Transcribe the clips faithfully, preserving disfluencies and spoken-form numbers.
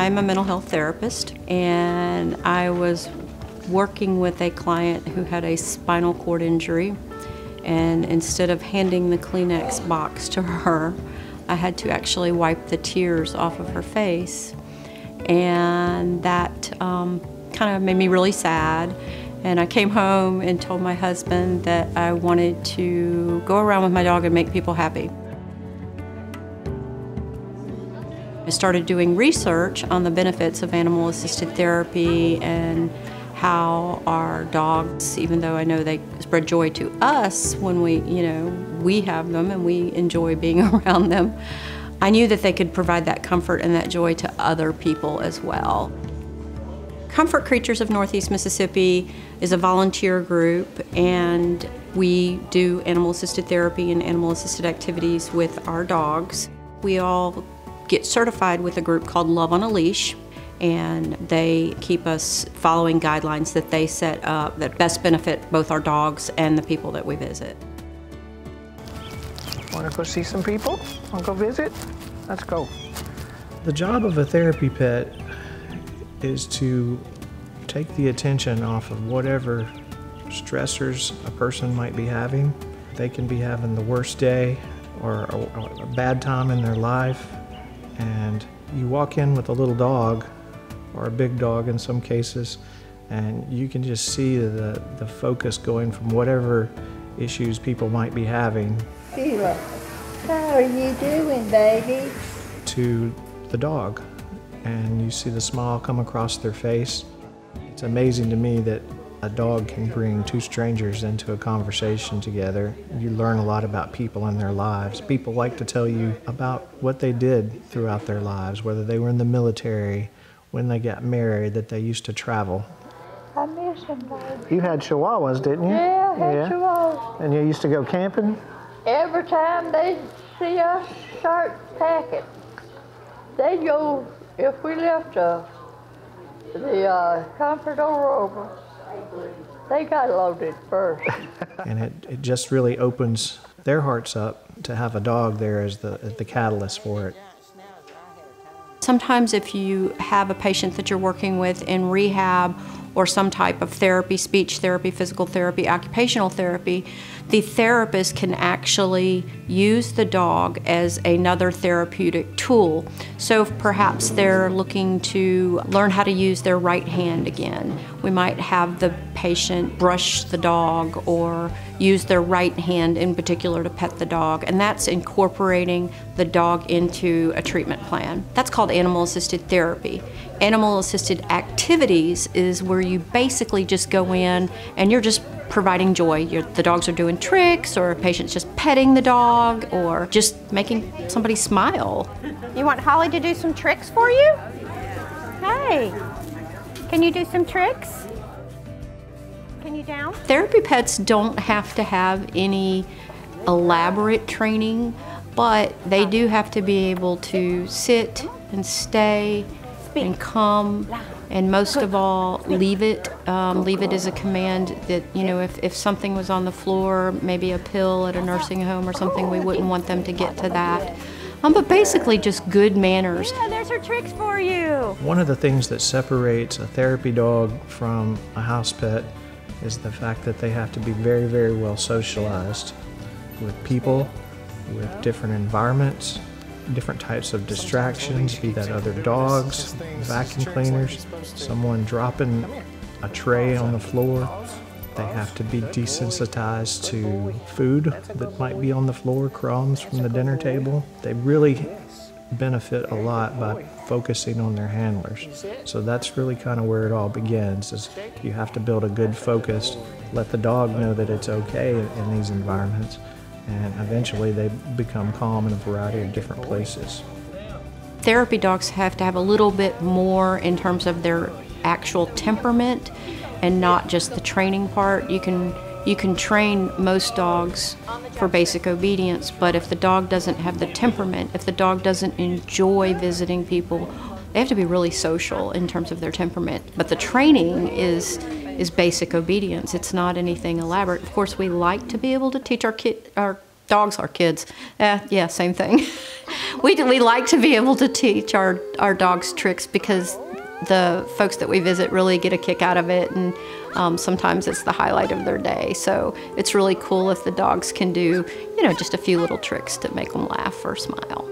I'm a mental health therapist, and I was working with a client who had a spinal cord injury, and instead of handing the Kleenex box to her, I had to actually wipe the tears off of her face, and that um, kind of made me really sad. And I came home and told my husband that I wanted to go around with my dog and make people happy. I started doing research on the benefits of animal-assisted therapy and how our dogs, even though I know they spread joy to us when we, you know, we have them and we enjoy being around them, I knew that they could provide that comfort and that joy to other people as well. Comfort Creatures of Northeast Mississippi is a volunteer group, and we do animal-assisted therapy and animal-assisted activities with our dogs. We all get certified with a group called Love on a Leash, and they keep us following guidelines that they set up that best benefit both our dogs and the people that we visit. Want to go see some people? Want to go visit? Let's go. The job of a therapy pet is to take the attention off of whatever stressors a person might be having. They can be having the worst day or a, a bad time in their life, and you walk in with a little dog, or a big dog in some cases, and you can just see the, the focus going from whatever issues people might be having. Sheila, how are you doing, baby? To the dog, and you see the smile come across their face. It's amazing to me that a dog can bring two strangers into a conversation together. You learn a lot about people and their lives. People like to tell you about what they did throughout their lives, whether they were in the military, when they got married, that they used to travel. I miss him, baby. You had chihuahuas, didn't you? Yeah, I had yeah. chihuahuas. And you used to go camping? Every time they see us start packing, they go, if we left uh, the uh, comfort door open, they got loaded first. And it, it just really opens their hearts up to have a dog there as the, as the catalyst for it. Sometimes if you have a patient that you're working with in rehab or some type of therapy, speech therapy, physical therapy, occupational therapy, the therapist can actually use the dog as another therapeutic tool. So if perhaps they're looking to learn how to use their right hand again, we might have the patient brush the dog or use their right hand in particular to pet the dog, and that's incorporating the dog into a treatment plan. That's called animal-assisted therapy. Animal-assisted activities is where you basically just go in and you're just providing joy. You're, the dogs are doing tricks, or a patient's just petting the dog, or just making somebody smile. You want Holly to do some tricks for you? Hey, can you do some tricks? Can you down? Therapy pets don't have to have any elaborate training, but they do have to be able to sit and stay and come, and most of all, leave it. Um, leave it as a command that, you know, if, if something was on the floor, maybe a pill at a nursing home or something, we wouldn't want them to get to that. Um, but basically just good manners. Yeah, there's her tricks for you. One of the things that separates a therapy dog from a house pet is the fact that they have to be very, very well socialized with people, with different environments, different types of distractions, be that other dogs, vacuum cleaners, someone dropping a tray on the floor. They have to be desensitized to food that might be on the floor, crumbs from the dinner table. They really benefit a lot by focusing on their handlers. So that's really kind of where it all begins, is you have to build a good focus, let the dog know that it's okay in these environments, and eventually they become calm in a variety of different places. Therapy dogs have to have a little bit more in terms of their actual temperament and not just the training part. You can you can train most dogs for basic obedience, but if the dog doesn't have the temperament, if the dog doesn't enjoy visiting people, they have to be really social in terms of their temperament. But the training is is basic obedience. It's not anything elaborate. Of course, we like to be able to teach our kid, our Dogs are kids. Uh, yeah, same thing. we, we like to be able to teach our, our dogs tricks because the folks that we visit really get a kick out of it, and um, sometimes it's the highlight of their day. So it's really cool if the dogs can do, you know, just a few little tricks to make them laugh or smile.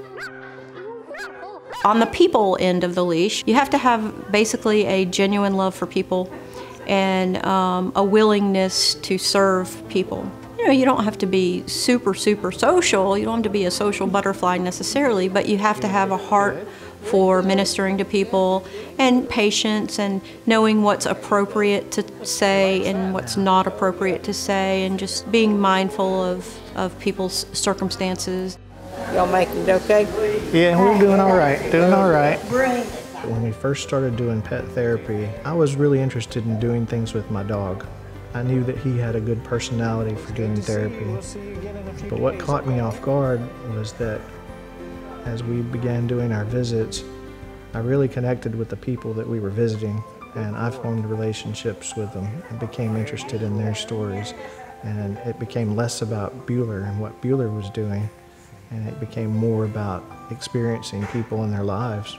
On the people end of the leash, you have to have basically a genuine love for people and um, a willingness to serve people. You know, you don't have to be super, super social. You don't have to be a social butterfly necessarily, but you have to have a heart for ministering to people and patience and knowing what's appropriate to say and what's not appropriate to say, and just being mindful of, of people's circumstances. Y'all making it okay? Yeah, we're doing all right, doing all right. When we first started doing pet therapy, I was really interested in doing things with my dog. I knew that he had a good personality for doing therapy. But what caught me off guard was that as we began doing our visits, I really connected with the people that we were visiting, and I formed relationships with them and became interested in their stories. And it became less about Bueller and what Bueller was doing, and it became more about experiencing people in their lives.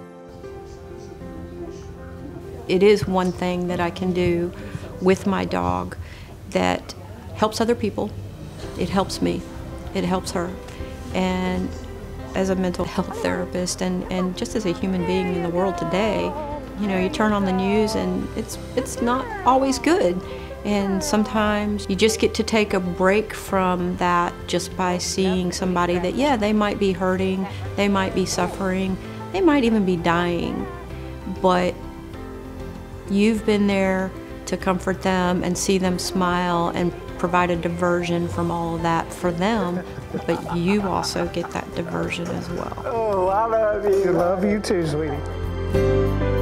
It is one thing that I can do with my dog that helps other people. It helps me. It helps her. And as a mental health therapist and, and just as a human being in the world today, you know, you turn on the news and it's, it's not always good. And sometimes you just get to take a break from that just by seeing somebody that, yeah, they might be hurting, they might be suffering, they might even be dying, but you've been there to comfort them and see them smile and provide a diversion from all of that for them, but you also get that diversion as well. Oh, I love you. I love you too, sweetie.